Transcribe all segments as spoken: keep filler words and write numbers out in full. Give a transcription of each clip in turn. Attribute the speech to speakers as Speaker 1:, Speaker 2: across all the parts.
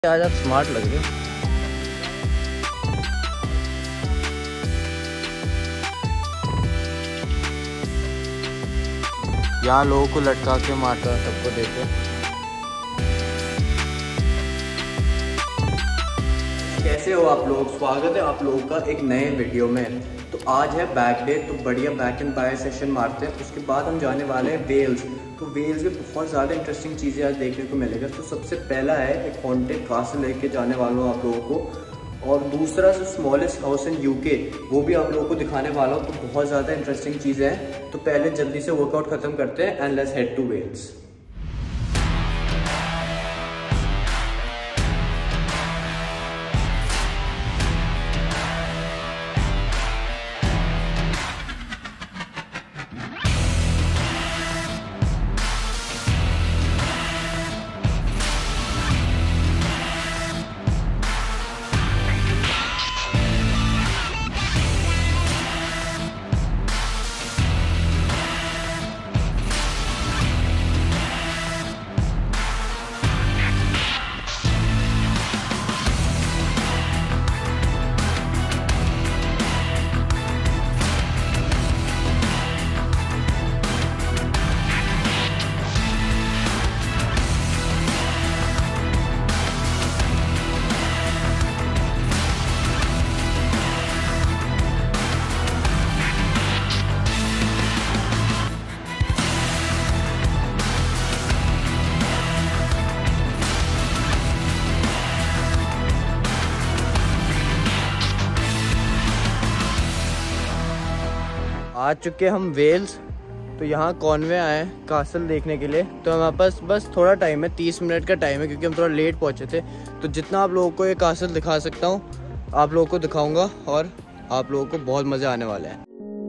Speaker 1: आज आप स्मार्ट लग रहे हो। यहाँ लोगों को लटका के मारता सबको देखे। कैसे हो आप लोग? स्वागत है आप लोगों का एक नए वीडियो में। तो आज है बैक डे, तो बढ़िया बैक एंड बाय सेशन मारते हैं। उसके बाद हम जाने वाले हैं वेल्स। तो वेल्स में बहुत ज़्यादा इंटरेस्टिंग चीज़ें आज देखने को मिलेगा। तो सबसे पहला है एक हॉन्टेड कासल लेके जाने वाला हूँ आप लोगों को, और दूसरा जो स्मॉलेस्ट हाउस इन यूके वो भी आप लोगों को दिखाने वाला हूँ। तो बहुत ज़्यादा इंटरेस्टिंग चीज़ें हैं। तो पहले जल्दी से वर्कआउट ख़त्म करते हैं and let's head to Wales. आ चुके हम वेल्स। तो यहाँ कॉनवे आए हैं कासल देखने के लिए। तो हमारे पास बस थोड़ा टाइम है, तीस मिनट का टाइम है, क्योंकि हम थोड़ा लेट पहुँचे थे। तो जितना आप लोगों को ये कासल दिखा सकता हूँ आप लोगों को दिखाऊंगा, और आप लोगों को बहुत मज़े आने वाले हैं।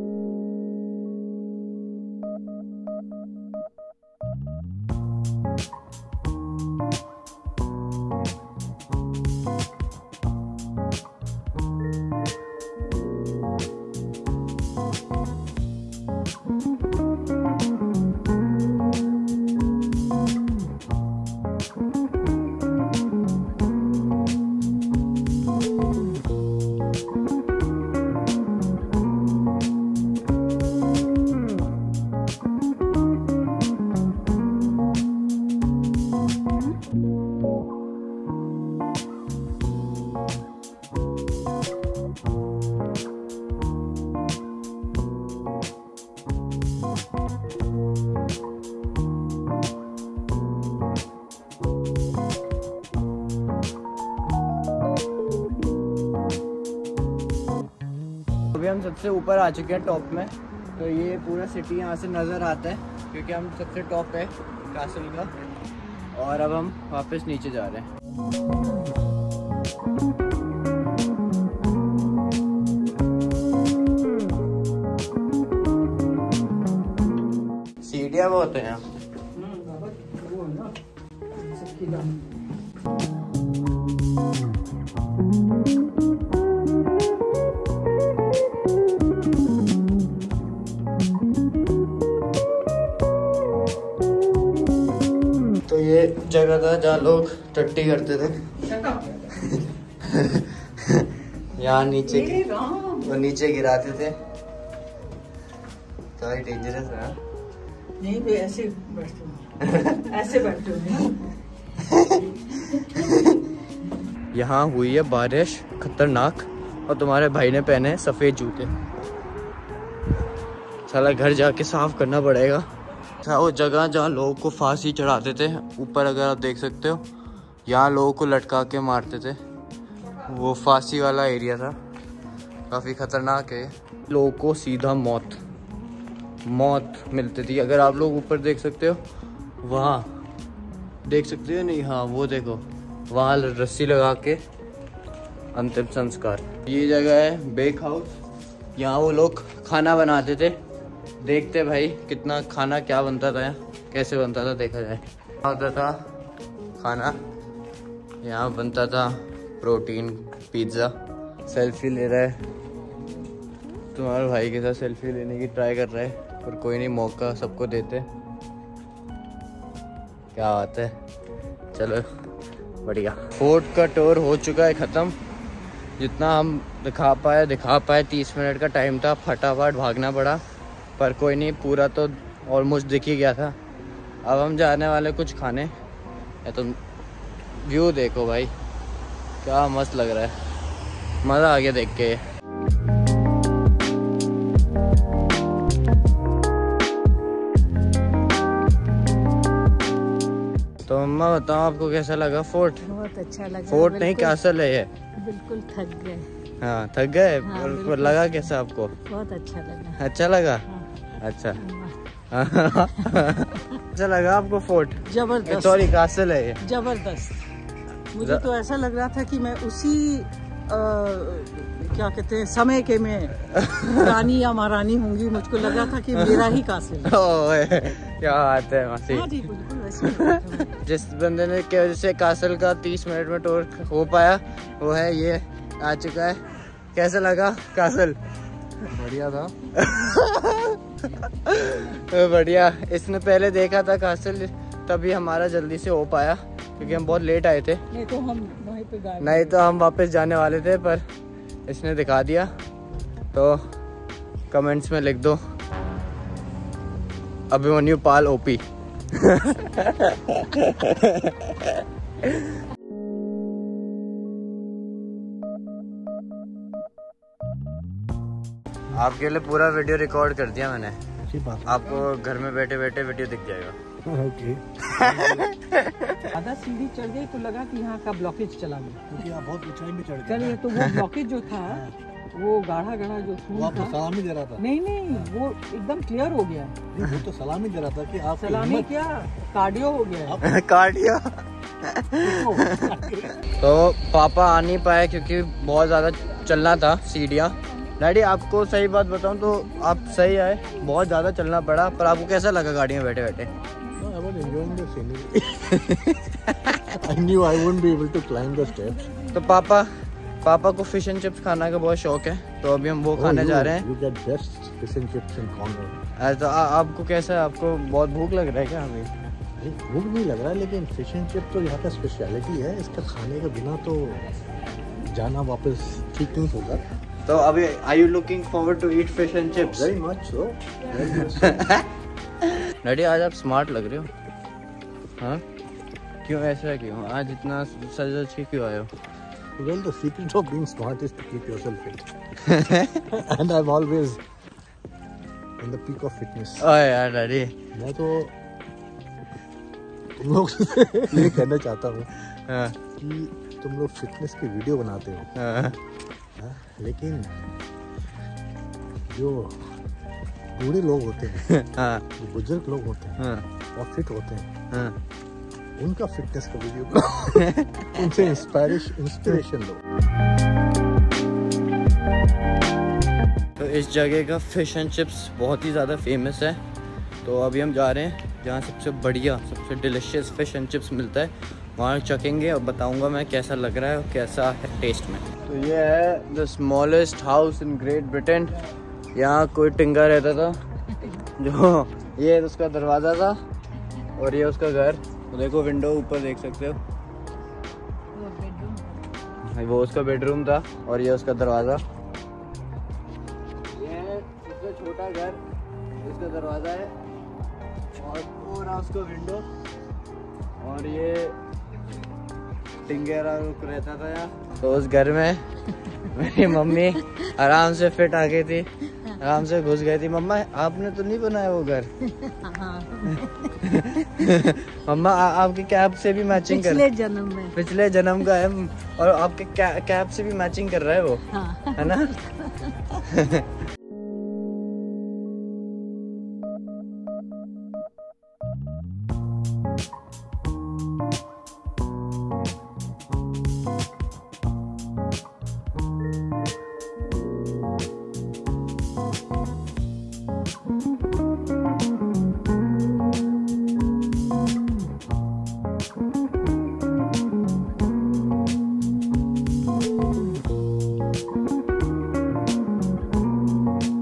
Speaker 1: अभी हम सबसे ऊपर आ चुके हैं टॉप में। तो ये पूरा सिटी यहाँ से नज़र आता है, क्योंकि हम सबसे टॉप है कासल का। और अब हम वापस नीचे जा रहे हैं। सीढ़ियाँ बहुत हैं यहाँ। तो ये जगह था जहाँ लोग टट्टी करते थे। यहाँ नीचे वो नीचे गिराते थे। तो डेंजरस है।
Speaker 2: नहीं तो ऐसे बैठो ऐसे बैठो
Speaker 1: यहाँ हुई है बारिश खतरनाक, और तुम्हारे भाई ने पहने हैं सफ़ेद जूते। साला घर जाके साफ करना पड़ेगा। वो जगह जहाँ लोगों को फांसी चढ़ाते थे, ऊपर अगर आप देख सकते हो, यहाँ लोगों को लटका के मारते थे। वो फांसी वाला एरिया था, काफ़ी ख़तरनाक है। लोगों को सीधा मौत मौत मिलती थी। अगर आप लोग ऊपर देख सकते हो, वहाँ देख सकते हो नहीं, हाँ वो देखो, वहाँ रस्सी लगा के अंतिम संस्कार। ये जगह है बेक हाउस। यहाँ वो लोग खाना बनाते थे। देखते भाई कितना खाना क्या बनता था, यहाँ कैसे बनता था देखा जाए। होता था खाना, यहाँ बनता था प्रोटीन पिज़्ज़ा। सेल्फी ले रहा है, तुम्हारे भाई के साथ सेल्फी लेने की ट्राई कर रहा है, पर कोई नहीं, मौका सबको देते। क्या बात है, चलो बढ़िया। फोर्ट का टूर हो चुका है ख़त्म। जितना हम दिखा पाए दिखा पाए तीस मिनट का टाइम था, फटाफट भागना पड़ा, पर कोई नहीं, पूरा तो ऑलमोस्ट दिख ही गया था। अब हम जाने वाले कुछ खाने। तो व्यू देखो भाई, क्या मस्त लग रहा है, मज़ा आ गया देख के। तो मम्मा बताओ आपको कैसा लगा फोर्ट?
Speaker 2: बहुत अच्छा लगा।
Speaker 1: फोर्ट नहीं कैसल है ये।
Speaker 2: बिल्कुल थक गए।
Speaker 1: हाँ थक गए।
Speaker 2: हाँ,
Speaker 1: और लगा कैसा आपको?
Speaker 2: बहुत अच्छा लगा।
Speaker 1: अच्छा लगा।
Speaker 2: हाँ।
Speaker 1: अच्छा अच्छा लगा आपको फोर्ट?
Speaker 2: जबरदस्त।
Speaker 1: सॉरी कैसल है ये।
Speaker 2: जबरदस्त। मुझे तो ऐसा लग रहा था कि मैं उसी आ, क्या कहते हैं समय के में रानी या महारानी होंगी। मुझको लगा था कि मेरा ही कासिल है।
Speaker 1: क्या बात है मासी।
Speaker 2: हाँ जी, बिल्कुल वैसे।
Speaker 1: जिस बंदे ने की वजह से कासल का तीस मिनट में टूर हो पाया वो है ये, आ चुका है। कैसा लगा कासल?
Speaker 3: बढ़िया था।
Speaker 1: बढ़िया। इसने पहले देखा था कासल, तभी हमारा जल्दी से हो पाया क्योंकि हम बहुत लेट आए थे।
Speaker 2: नहीं तो हम वहीं पे गायब
Speaker 1: नहीं तो हम वापस जाने वाले थे, पर इसने दिखा दिया। तो कमेंट्स में लिख दो अभिमन्यु पाल ओपी। आपके लिए पूरा वीडियो रिकॉर्ड कर दिया मैंने।
Speaker 3: अच्छी बात।
Speaker 1: आपको घर में बैठे बैठे वीडियो दिख जाएगा।
Speaker 3: ओके।
Speaker 2: आधा सीढ़ी चढ़ गई तो लगा कि यहाँ का ब्लॉकेज चला गया,
Speaker 3: क्योंकि आप बहुत ऊंचाई में चढ़ गए।
Speaker 2: चलिए तो वो ब्लॉकेज जो था वो गाढ़ा गाढ़ा जो
Speaker 3: वो
Speaker 2: खून
Speaker 3: आपको
Speaker 2: था,
Speaker 3: सलामी दे रहा था।
Speaker 2: नहीं नहीं वो एकदम क्लियर हो गया।
Speaker 3: नहीं, वो तो सलामी दे रहा था कि आप
Speaker 2: सलामी क्या, कार्डियो हो गया।
Speaker 1: कार्डियो। तो पापा आ नहीं पाए क्योंकि बहुत ज़्यादा चलना था सीढ़ियाँ। डैडी आपको सही बात बताऊं तो आप सही आए, बहुत ज़्यादा चलना पड़ा। पर आपको कैसा लगा गाड़ी में बैठे बैठे?
Speaker 3: I was enjoying the scenery. I knew I wouldn't be able to climb the steps.
Speaker 1: तो पापा पापा को फिश एंड चिप्स खाने का बहुत शौक है, तो अभी हम वो खाने
Speaker 3: Oh,
Speaker 1: जा
Speaker 3: you-
Speaker 1: रहे हैं।
Speaker 3: You get best fish and chips in Congo.
Speaker 1: अरे तो आ, आपको कैसा है? आपको बहुत भूख लग रहा है क्या अभी?
Speaker 3: नहीं, भूख नहीं लग रहा, लेकिन फिश एंड चिप तो यहाँ का स्पेशलिटी है। इसका खाने के बिना तो जाना वापस ठीक नहीं होगा।
Speaker 1: तो अभी are you looking forward to eat fish and chips?
Speaker 3: Very much so. Very much so.
Speaker 1: Daddy आज आप स्मार्ट लग रहे हो। हाँ क्यों ऐसा क्यों? आज इतना सज सज के क्यों आए हो?
Speaker 3: Well, the secret of being smart is to keep yourself fit. And I'm always in the peak of fitness.
Speaker 1: ओए यार डैडी।
Speaker 3: मैं तो तुम लोग से ये कहना चाहता हूँ
Speaker 1: हाँ,
Speaker 3: कि तुम लोग फिटनेस की वीडियो बनाते हो,
Speaker 1: हाँ,
Speaker 3: हाँ, लेकिन जो बूढ़े लोग होते हैं,
Speaker 1: हाँ,
Speaker 3: जो बुजुर्ग लोग होते हैं
Speaker 1: हाँ,
Speaker 3: और फिट होते हैं,
Speaker 1: हाँ।
Speaker 3: उनका फिटनेस का वीडियो बनाओ। उनसे इंस्पायरेशन इंस्पिरेशन लो।
Speaker 1: तो इस जगह का फिश एंड चिप्स बहुत ही ज़्यादा फेमस है। तो अभी हम जा रहे हैं जहाँ सबसे बढ़िया सबसे डिलीशियस फिश एंड चिप्स मिलता है, वहाँ चखेंगे और बताऊंगा मैं कैसा लग रहा है और कैसा है टेस्ट में। तो ये है the smallest house in Great Britain. यहाँ कोई टिंगा रहता था, जो ये उसका दरवाज़ा था और ये उसका घर। तो देखो विंडो ऊपर देख सकते हो, वो उसका बेडरूम था और ये उसका दरवाज़ा। ये है सबसे छोटा घर, इसका दरवाज़ा है और पूरा उसका विंडो। और ये टिंगेरा रहता था यहाँ। तो उस घर में मेरी मम्मी आराम से फिट आ गई थी, आराम से घुस गई थी। मम्मा आपने तो नहीं बनाया वो घर? मम्मा आपके कैप से भी मैचिंग कर,
Speaker 2: पिछले जन्म में
Speaker 1: पिछले जन्म का है और आपके कै, कैप से भी मैचिंग कर रहा है वो।
Speaker 2: हाँ।
Speaker 1: है ना?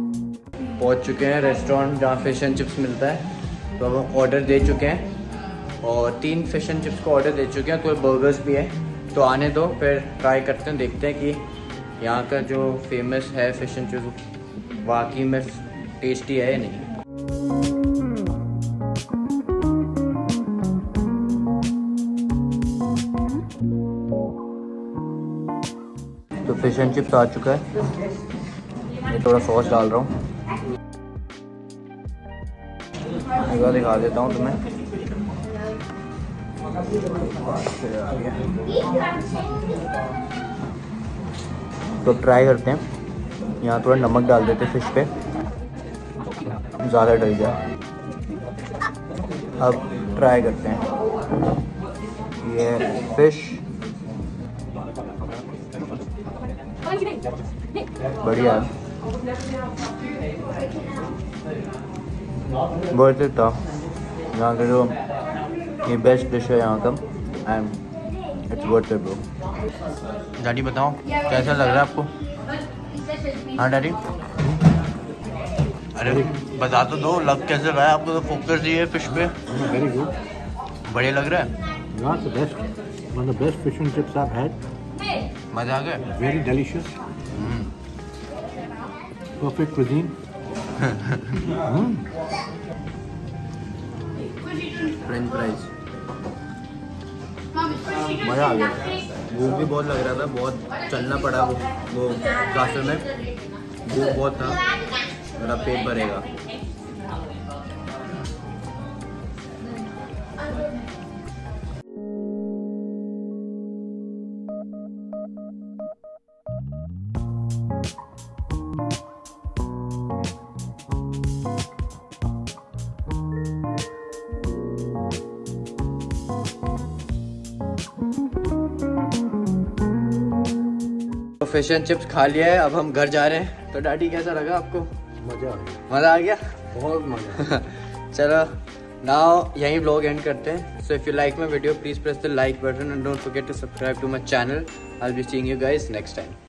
Speaker 1: पहुंच चुके हैं रेस्टोरेंट जहाँ फिश एंड चिप्स मिलता है। तो अब हम ऑर्डर दे चुके हैं और तीन फिश एंड चिप्स को ऑर्डर दे चुके हैं, तो बर्गर्स भी है। तो आने दो, फिर ट्राई करते हैं, देखते हैं कि यहाँ का जो फेमस है फिश एंड चिप्स वाकई में टेस्टी है या नहीं। तो फिश एंड चिप्स आ चुका है, ये थोड़ा सॉस डाल रहा हूँ, एक बार दिखा देता हूँ तुम्हें। तो ट्राई करते हैं, यहाँ थोड़ा नमक डाल देते हैं फिश पे, ज़्यादा डल गया। अब ट्राई करते हैं, ये फिश बढ़िया है, बहुत था यहाँ का, जो ये बेस्ट डिश है यहाँ का, and it's worth it bro. Daddy बताओ कैसा लग रहा है आपको? हाँ डैडी, अरे बता तो दो, लग कैसे रहा है आपको? तो फोकस दिए फिश पे।
Speaker 3: वेरी गुड,
Speaker 1: बढ़िया लग रहा है।
Speaker 3: Not the best, one of the best fish and chips I've had.
Speaker 1: मजा आ गया।
Speaker 3: Very delicious. Perfect cuisine. mm.
Speaker 1: French fries, मज़ा आ गया। भूख भी बहुत लग रहा था, बहुत चलना पड़ा वो वो काफे में, भूख बहुत था, मेरा पेट भरेगा। फिश एंड चिप्स खा लिया है, अब हम घर जा रहे हैं। तो डैडी कैसा लगा आपको?
Speaker 3: मजा आ गया,
Speaker 1: मज़ा आ गया,
Speaker 3: बहुत मजा।
Speaker 1: चलो नाउ यहीं व्लॉग एंड करते हैं। So if you like my video please press the like button and don't forget to subscribe to my channel. I will be seeing you guys next time.